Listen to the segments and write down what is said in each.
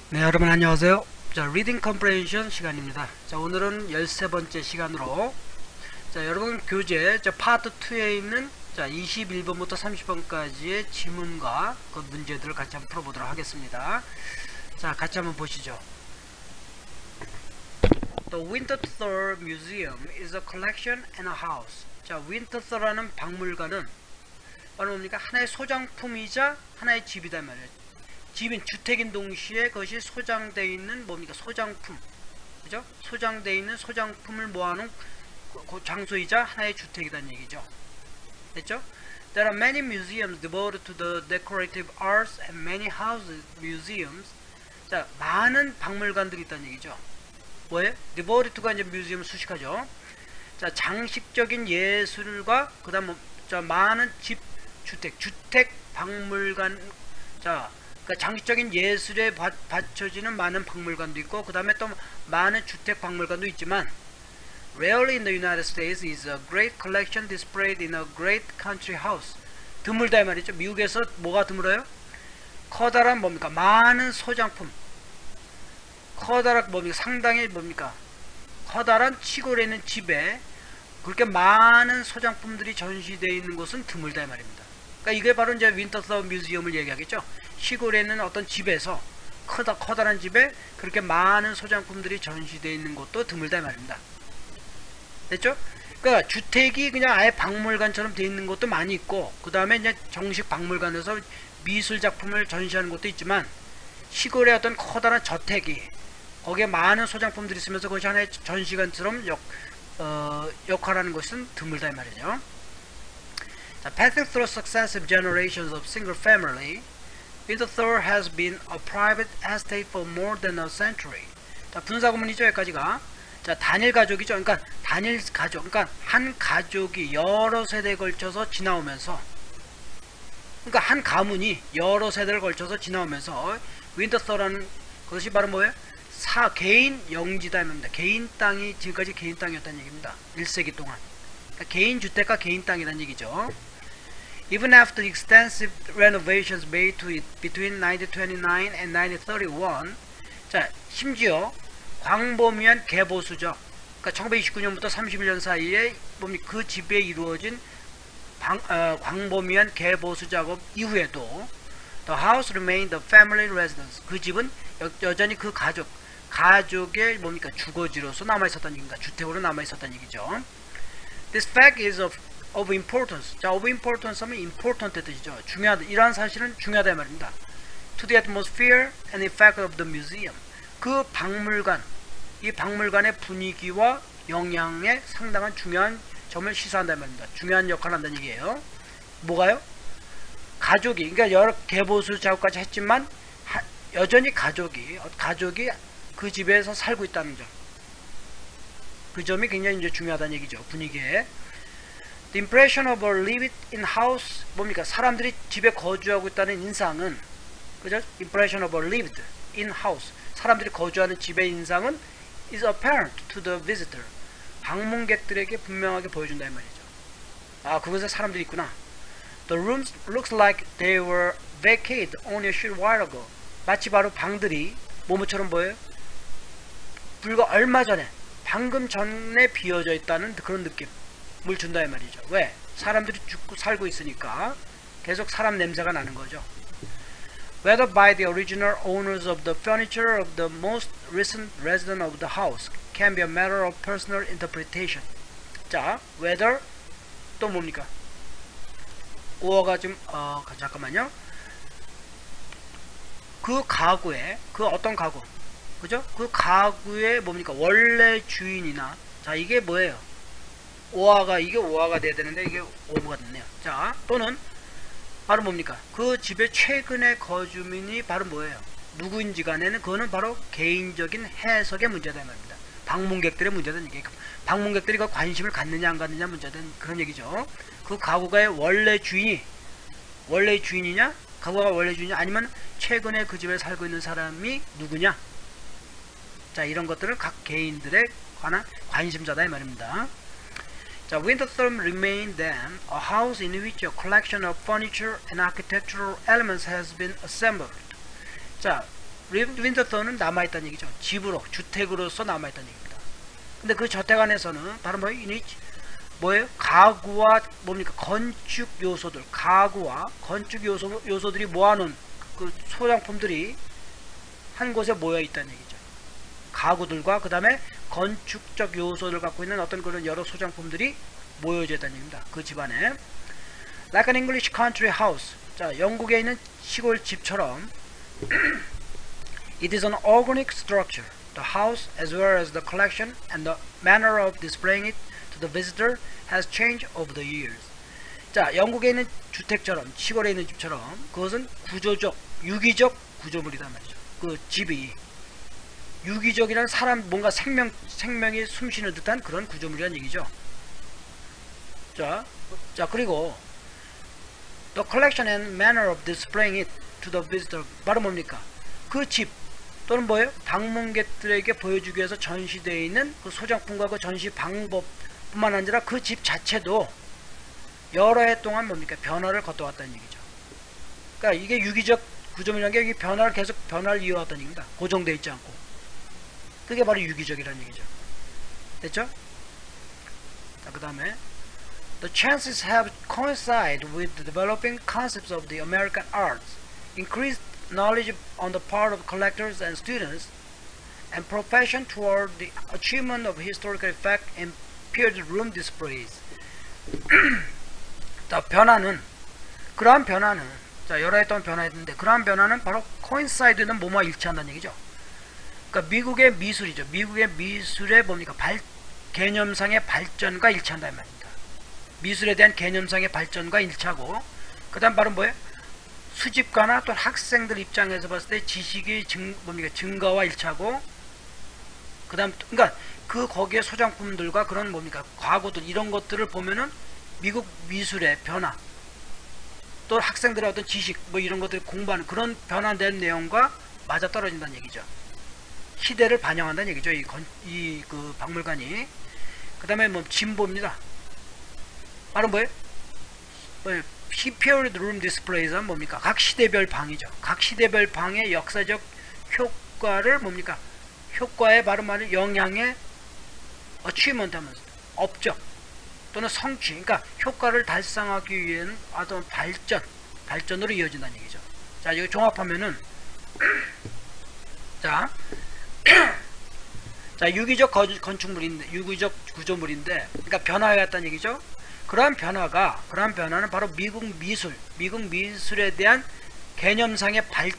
네, 여러분 안녕하세요. 자, 리딩 컴프레hen션 시간입니다. 자, 오늘은 13번째 시간으로 여러분 교재 파트 2에 있는 21번부터 30번까지의 지문과 그 문제들을 같이 한번 풀어보도록 하겠습니다. 자, 같이 한번 보시죠. The Winterthur Museum is a collection and a house. 자, 윈터서라는 박물관은 바로 뭡니까? 하나의 소장품이자 하나의 집이다 말이에요. 집인 주택인 동시에 그것이 소장되어 있는 뭡니까? 소장품. 그죠? 소장되어 있는 소장품을 모아놓은 그 장소이자 하나의 주택이라는 얘기죠. 됐죠? There are many museums devoted to the decorative arts and many house museums. 자, 많은 박물관들이 있다는 얘기죠. 뭐예요? devoted to가 이제 뮤지엄 수식하죠. 자, 장식적인 예술과 그다음 많은 주택 박물관. 자, 그러니까 장식적인 예술에 받쳐지는 많은 박물관도 있고 그 다음에 또 많은 주택 박물관도 있지만 rarely in the United States is a great collection displayed in a great country house. 드물다 이 말이죠. 미국에서 뭐가 드물어요? 커다란 뭡니까? 많은 소장품. 커다란 뭡니까? 상당히 뭡니까? 커다란 시골에 있는 집에 그렇게 많은 소장품들이 전시되어 있는 곳은 드물다 이 말입니다. 그러니까 이게 바로 이제 윈터서 뮤지엄을 얘기하겠죠. 시골에 있는 어떤 집에서 커다란 집에 그렇게 많은 소장품들이 전시되어 있는 곳도 드물다 말입니다. 됐죠? 그러니까 주택이 그냥 아예 박물관처럼 되어 있는 곳도 많이 있고 그 다음에 이제 정식 박물관에서 미술 작품을 전시하는 곳도 있지만 시골의 어떤 커다란 저택이 거기에 많은 소장품들이 있으면서 그것이 하나의 전시관처럼 역할하는 것은 드물다 말이죠. Passing through successive generations of single family, Winterthur has been a private estate for more than a century. 자, 분사구문이죠. 여기까지가. 자, 단일 가족이죠. 그러니까 단일 가족. 그러니까 한 가족이 여러 세대에 걸쳐서 지나오면서, 그러니까 한 가문이 여러 세대를 걸쳐서 지나오면서 윈터서라는 것이 바로 뭐예요? 개인 영지다입니다. 개인 땅이 지금까지 개인 땅이었다는 얘기입니다. 1세기 동안. 그러니까 개인 주택과 개인 땅이라는 얘기죠. Even after extensive renovations made to it between 1929 and 1931, 자, 심지어 광범위한 개보수죠. 그러니까 1929년부터 31년 사이에 그 집에 이루어진 광범위한 개보수 작업 이후에도 the house remained the family residence. 그 집은 여전히 그 가족의 주거지로서 남아 있었다는 얘기입니다. 주택으로 남아 있었다는 얘기죠. This fact is of importance. 자, of importance 하면 important 뜻이죠. 중요하다. 이러한 사실은 중요하다 말입니다. To the atmosphere and effect of the museum. 그 박물관, 이 박물관의 분위기와 영향에 상당한 중요한 점을 시사한다 말입니다. 중요한 역할을 한다는 얘기예요. 뭐가요? 가족이, 그러니까 여러 개보수 작업까지 했지만 여전히 가족이 그 집에서 살고 있다는 점. 그 점이 굉장히 이제 중요하다는 얘기죠. 분위기에. The impression of a lived-in house, 뭡니까? 사람들이 집에 거주하고 있다는 인상은, 그죠? Impression of a lived-in house. 사람들이 거주하는 집의 인상은 is apparent to the visitor. 방문객들에게 분명하게 보여준다 이 말이죠. 아, 그곳에 사람들이 있구나. The rooms looks like they were vacated only a short while ago. 마치 바로 방들이 뭐뭐처럼 보여요? 불과 얼마 전에, 방금 전에 비어져 있다는 그런 느낌을 준다 이 말이죠. 왜? 사람들이 죽고 살고 있으니까 계속 사람 냄새가 나는 거죠. Whether by the original owners of the furniture of the most recent resident of the house can be a matter of personal interpretation. 자, whether 또 뭡니까? 오어가 좀 잠깐만요. 그 가구에 그 어떤 가구, 그죠? 그 가구의 뭡니까? 원래 주인이나, 자, 이게 뭐예요? 이게 오화가 돼야 되는데 이게 오브가 됐네요. 자, 또는 바로 뭡니까? 그 집의 최근의 거주민이 바로 뭐예요? 누구인지 간에는 그거는 바로 개인적인 해석의 문제다 말입니다. 방문객들의 문제는 이게 방문객들이 그 관심을 갖느냐 안 갖느냐 문제된 그런 얘기죠. 그 가구가의 원래 주인이냐? 가구가 원래 주인이냐? 아니면 최근에 그 집에 살고 있는 사람이 누구냐? 자, 이런 것들은 각 개인들에 관한 관심사다 이 말입니다. 자, Winterthur remained then a house in which a collection of furniture and architectural elements has been assembled. 자, 윈터솔은 남아있다는 얘기죠. 집으로, 주택으로서 남아있다는 얘기입니다. 근데 그 저택 안에서는 바로 뭐예요? 가구와 뭡니까? 건축 요소들, 가구와 건축 요소들이 모아놓은 그 소장품들이 한 곳에 모여 있다는 얘기죠. 가구들과 그 다음에 건축적 요소를 갖고 있는 어떤 그런 여러 소장품들이 모여져 있다는 얘기입니다. 그 집안에. Like an English country house. 자, 영국에 있는 시골 집처럼 It is an organic structure. The house, as well as the collection and the manner of displaying it to the visitor, has changed over the years. 자, 영국에 있는 주택처럼, 시골에 있는 집처럼 그것은 구조적, 유기적 구조물이란 말이죠. 그 집이 유기적이란 사람 뭔가 생명이 숨쉬는 듯한 그런 구조물이란 얘기죠. 자 그리고 the collection and manner of displaying it to the visitor. 바로 뭡니까? 그 집 또는 뭐예요? 방문객들에게 보여주기 위해서 전시되어 있는 그 소장품과 그 전시 방법뿐만 아니라 그 집 자체도 여러 해 동안 뭡니까? 변화를 거쳐왔다는 얘기죠. 그러니까 이게 유기적 구조물이라는 게 이게 계속 변화를 이어왔다는 얘기입니다. 고정되어 있지 않고. 그게 바로 유기적이라는 얘기죠. 됐죠? 자, 그 다음에 The chances have coincided with the developing concepts of the American arts, increased knowledge on the part of collectors and students, and profession toward the achievement of historical effect in period room displays. 자, 그러한 변화는 자, 여러 해 동안 변화했는데 그러한 변화는 바로 coincide는 뭐뭐와 일치한다는 얘기죠. 그러니까 미국의 미술이죠. 미국의 미술의 뭡니까? 개념상의 발전과 일치한다는 말입니다. 미술에 대한 개념상의 발전과 일치하고, 그 다음 바로 뭐예요? 수집가나 또 학생들 입장에서 봤을 때 지식의 증가와 일치하고, 그 다음 그러니까 그 거기에 소장품들과 그런 뭡니까? 과거들 이런 것들을 보면은 미국 미술의 변화, 또 학생들의 어떤 지식 뭐 이런 것들 공부하는 그런 변화된 내용과 맞아 떨어진다는 얘기죠. 시대를 반영한다는 얘기죠. 그 박물관이. 그 다음에 뭐 진보입니다. 바로 뭐예요? Period room displays는 뭡니까? 각 시대별 방이죠. 각 시대별 방의 역사적 효과를 뭡니까? 효과의 바로 말은 영향의 achievement 하면서 업적 또는 성취, 그러니까 효과를 달성하기 위한 어떤 발전으로 이어진다는 얘기죠. 자, 이거 종합하면은 자, 유기적 건축물인데, 유기적 구조물인데, 그러니까 변화해왔다는 얘기죠. 그러한 변화는 바로 미국 미술에 대한 개념상의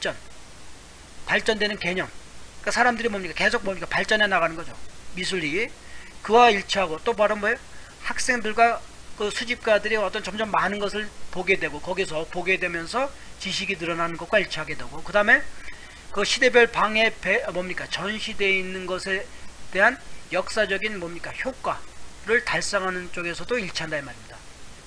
발전되는 개념. 그러니까 사람들이 계속 발전해 나가는 거죠. 미술이 그와 일치하고, 또 바로 뭐예요? 학생들과 그 수집가들이 어떤 점점 많은 것을 보게 되고, 거기서 보게 되면서 지식이 늘어나는 것과 일치하게 되고, 그 다음에 그 시대별 방에 전시되어 있는 것에 대한 역사적인 효과를 달성하는 쪽에서도 일치한다 이 말입니다.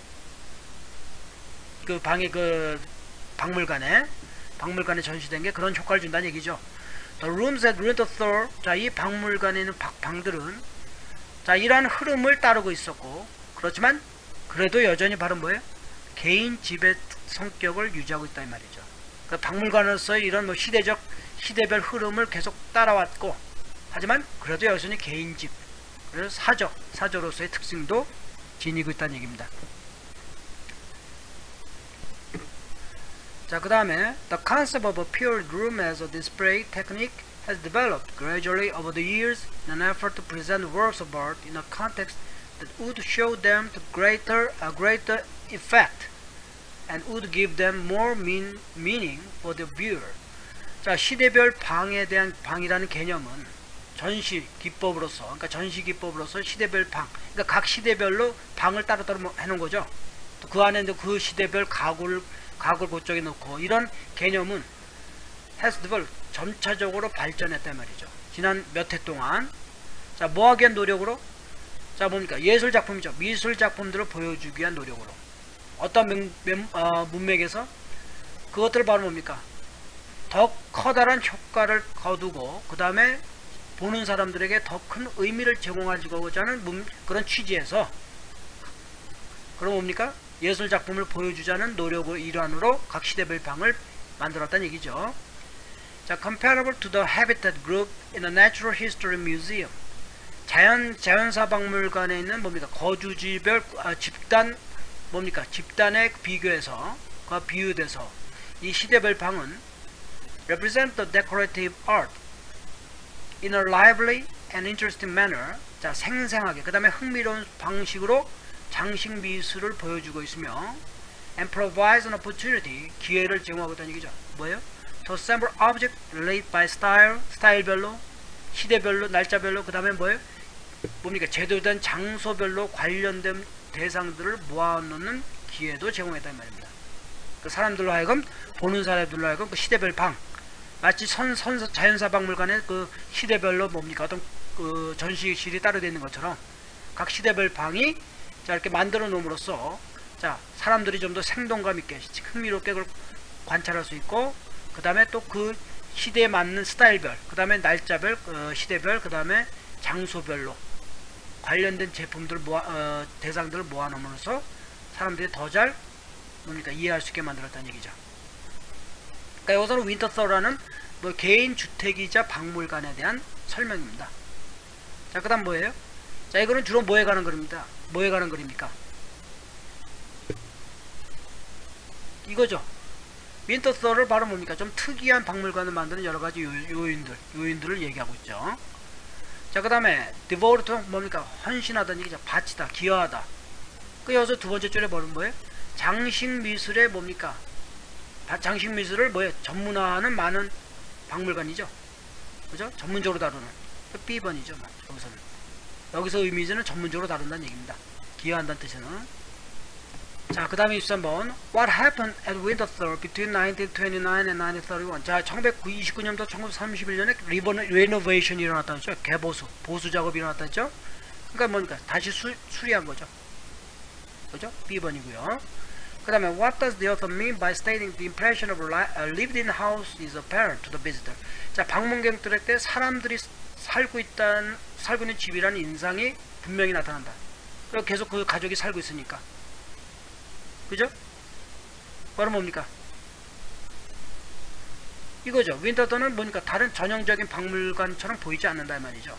그 박물관에 전시된 게 그런 효과를 준다는 얘기죠. The rooms at Winterthur, 자, 이 박물관에 있는 방들은 자, 이러한 흐름을 따르고 있었고, 그렇지만 그래도 여전히 바로 뭐예요? 개인 집의 성격을 유지하고 있다 이 말이죠. 그 박물관으로서의 이런 시대별 흐름을 계속 따라왔고, 하지만 그래도 여전히 개인 집, 그래서 사저로서의 특징도 지니고 있다는 얘기입니다. 자, 그 다음에 The concept of a period room as a display technique has developed gradually over the years in an effort to present works of art in a context that would show them to greater effect and would give them more meaning for the viewer. 자, 시대별 방이라는 개념은 전시 기법으로서 시대별 그러니까 각 시대별로 방을 따로따로 해놓은 거죠. 또 그 안에 그 시대별 가구를 그쪽에 놓고, 이런 개념은 has developed, 점차적으로 발전했단 말이죠. 지난 몇 해 동안. 자, 뭐하기 위한 노력으로? 자, 뭡니까? 예술 작품이죠. 미술 작품들을 보여주기 위한 노력으로. 어떤 문맥에서 그것들을 바로 뭡니까? 더 커다란 효과를 거두고, 그 다음에 보는 사람들에게 더 큰 의미를 제공하고자 하는 그런 취지에서, 그럼 뭡니까? 예술 작품을 보여주자는 노력의 일환으로 각 시대별 방을 만들었다는 얘기죠. 자, comparable to the habitat group in the Natural History Museum. 자연사 박물관에 있는 뭡니까? 거주지별 집단 뭡니까? 집단에 비교해서 비유돼서 이 시대별 방은 represent the decorative art in a lively and interesting manner. 자, 생생하게 그 다음에 흥미로운 방식으로 장식 미술을 보여주고 있으며 and provides an opportunity, 기회를 제공하고 있다는 얘기죠. 뭐예요? to assemble object related by style, 스타일별로, 시대별로, 날짜별로, 그 다음에 뭐예요? 뭡니까? 제도된 장소별로 관련된 대상들을 모아놓는 기회도 제공했다는 말입니다. 그 사람들로 하여금, 보는 사람들로 하여금 그 시대별 방, 마치 자연사 박물관에 그 시대별로 뭡니까? 어떤 그 전시실이 따로 되어 있는 것처럼 각 시대별 방이 자, 이렇게 만들어 놓음으로써 자, 사람들이 좀 더 생동감 있게 흥미롭게 그걸 관찰할 수 있고, 그 다음에 또 그 시대에 맞는 스타일별, 그 다음에 날짜별, 시대별, 그 다음에 장소별로 관련된 제품들 대상들을 모아놓으면서 사람들이 더 잘 뭡니까? 이해할 수 있게 만들었다는 얘기죠. 그러니까 여기서는 윈터서라는 뭐 개인 주택이자 박물관에 대한 설명입니다. 자, 그 다음 뭐예요? 자, 이거는 주로 뭐에 관한 그림입니다. 뭐에 관한 그림입니까? 이거죠. 윈터서를 바로 뭡니까? 좀 특이한 박물관을 만드는 여러가지 요인들을 얘기하고 있죠. 자, 그 다음에 devote 뭡니까? 헌신하다는 얘기죠. 바치다, 기여하다. 그 여기서 두 번째 줄에 뭐예요? 장식 미술의 뭡니까? 장식 미술을 뭐예요? 전문화하는 많은 박물관이죠. 그죠? 전문적으로 다루는. B번이죠. 여기서 의미는 전문적으로 다룬다는 얘기입니다. 기여한다는 뜻은. 자, 그 다음에 23번. What happened at Winterthur between 1929 and 1931? 자, 1929년부터 1931년에 리노베이션이 일어났다 했죠. 보수 작업이 일어났다 했죠. 그러니까 뭡니까? 다시 수리한 거죠. 그죠? B번이고요. 그 다음에 What does the author mean by stating the impression of a lived-in house is apparent to the visitor? 자, 방문객들한테 사람들이 살고 있는 집이라는 인상이 분명히 나타난다. 그리고 계속 그 가족이 살고 있으니까. 그죠? 바로 뭡니까? 이거죠. 윈터서는 뭡니까? 다른 전형적인 박물관처럼 보이지 않는다 이 말이죠.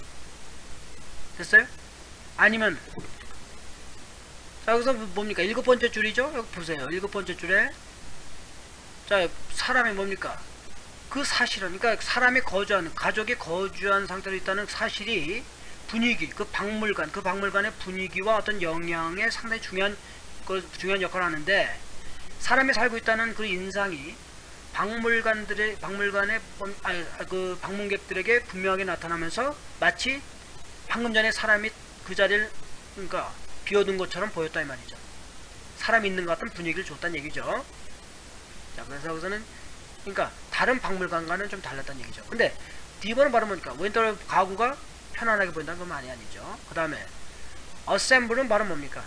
됐어요? 아니면 자, 여기서 뭡니까? 7번째 줄이죠? 여기 보세요. 7번째 줄에 자, 사람이 뭡니까? 그 사실은, 그러니까 사람이 거주하는, 가족이 거주한 상태로 있다는 사실이 분위기, 그 박물관의 분위기와 어떤 영향에 상당히 중요한 역할을 하는데, 사람이 살고 있다는 그 인상이 박물관의 그 방문객들에게 분명하게 나타나면서 마치 방금 전에 사람이 그 자리를 그러니까 비워둔 것처럼 보였다 이 말이죠. 사람이 있는 것 같은 분위기를 줬다는 얘기죠. 자, 그래서 여기서는 그러니까 다른 박물관과는 좀 달랐다는 얘기죠. 근데 D번은 바로 뭡니까? 윈터 가구가 편안하게 보인다는 건 많이 아니죠. 그 다음에 assemble은 바로 뭡니까?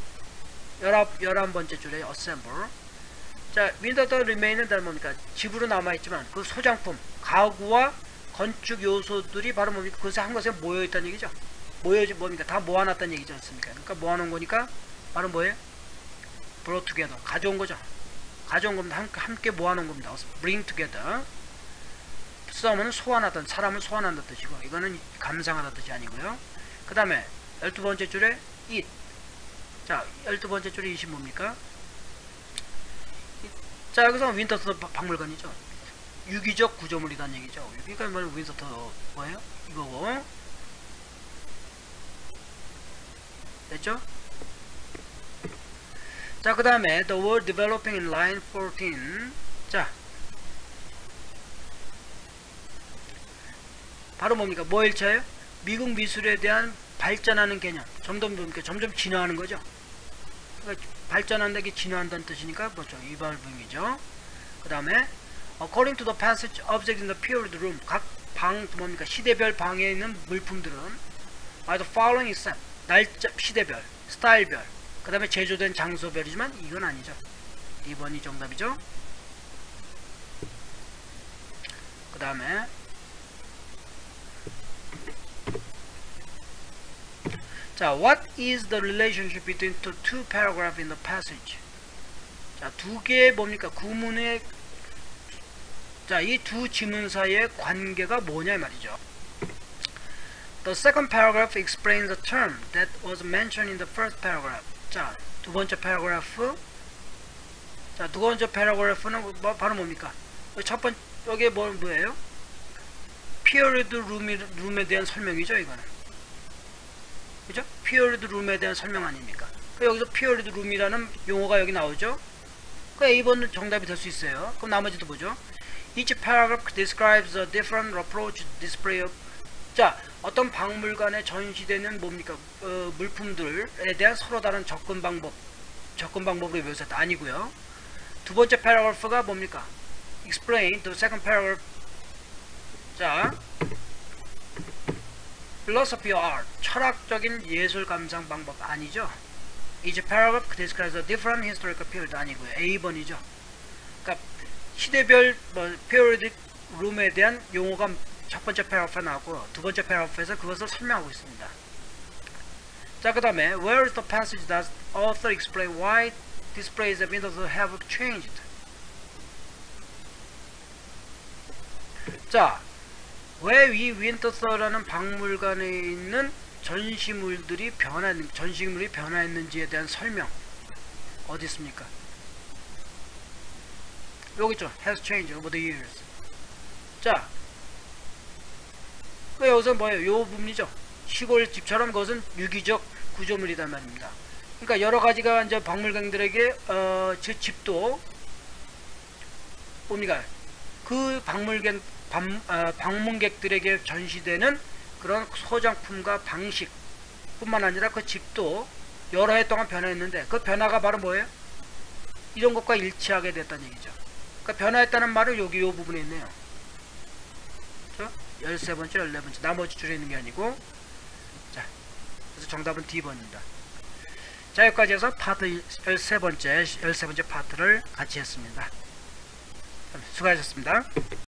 11번째 줄에 assemble. 자, 윈터더 리메인은 다른 뭡니까? 집으로 남아있지만 그 소장품, 가구와 건축 요소들이 바로 뭡니까? 그것에 한 곳에 모여있다는 얘기죠. 뭡니까? 다 모아놨다는 얘기지 않습니까? 그러니까 모아놓은 거니까 바로 뭐예요? brought together. 가져온 거죠. 가져온 겁니다. 함께 모아놓은 겁니다. bring together. some는 소환하던, 사람을 소환한다는 뜻이고, 이거는 감상하다는 뜻이 아니고요. 그 다음에 12번째 줄에 it. 자, 12번째 줄에 it이 뭡니까? 자, 여기서 윈터서 박물관이죠. 유기적 구조물이라는 얘기죠. 그러니까 뭐 윈터서 뭐예요? 이거고. 됐죠? 자, 그 다음에 the word developing in line 14. 자, 바로 뭡니까? 뭐 일차예요? 미국 미술에 대한 발전하는 개념. 점점 진화하는 거죠. 그러니까 발전한다, 게 진화한다는 뜻이니까 뭐죠? 이발봉이죠. 그 다음에 according to the passage object in the period room. 각 방 뭡니까? 시대별 방에 있는 물품들은 by the following except 날짜, 시대별, 스타일별, 그 다음에 제조된 장소별이지만 이건 아니죠. 2번이 정답이죠. 그 다음에 자, what is the relationship between the two paragraphs in the passage? 자, 두 개의 뭡니까? 구문의 자, 이 두 지문 사이의 관계가 뭐냐 이 말이죠. The second paragraph explains the term that was mentioned in the first paragraph. 자, 두 번째 패러그래프. 자, 두 번째 패러그래프는 바로 뭡니까? 첫 번째 여기에 뭐예요? period room에 대한 설명이죠, 이거는. 그죠? period room에 대한 설명 아닙니까? 여기서 period room이라는 용어가 여기 나오죠. 그 A번은 정답이 될 수 있어요. 그럼 나머지도 보죠. Each paragraph describes a different approach to display of. 자, 어떤 박물관에 전시되는 뭡니까? 물품들에 대한 서로 다른 접근 방법으로 묘사했다. 아니고요. 두 번째 paragraph가 뭡니까? Explain the second paragraph. 자, philosophy of art. 철학적인 예술 감상 방법 아니죠. Each paragraph describes a different historical period 아니고요. A번이죠. 그러니까 시대별 periodic room에 대한 용어가 첫 번째 패러그래프에 나왔고 두 번째 패러그래프에서 그것을 설명하고 있습니다. 자, 그 다음에 Where is the passage that author explain why displays of windows have changed? 자, 왜 이 윈터서라는 박물관에 있는 전시물이 변화했는지에 대한 설명 어디 있습니까? 여기 있죠. Has changed over the years. 자, 여기서 뭐예요? 요 부분이죠. 시골 집처럼 그것은 유기적 구조물이란 말입니다. 그러니까 여러 가지가 이제 박물관들에게 제 집도 뭡니까? 그 방문객들에게 전시되는 그런 소장품과 방식 뿐만 아니라 그 집도 여러 해 동안 변화했는데 그 변화가 바로 뭐예요? 이런 것과 일치하게 됐다는 얘기죠. 그러니까 변화했다는 말은 여기 요 부분에 있네요. 그렇죠? 13번째, 14번째 나머지 줄에 있는 게 아니고. 자, 그래서 정답은 D번입니다. 자, 여기까지 해서 파트 13번째 파트를 같이 했습니다. 수고하셨습니다.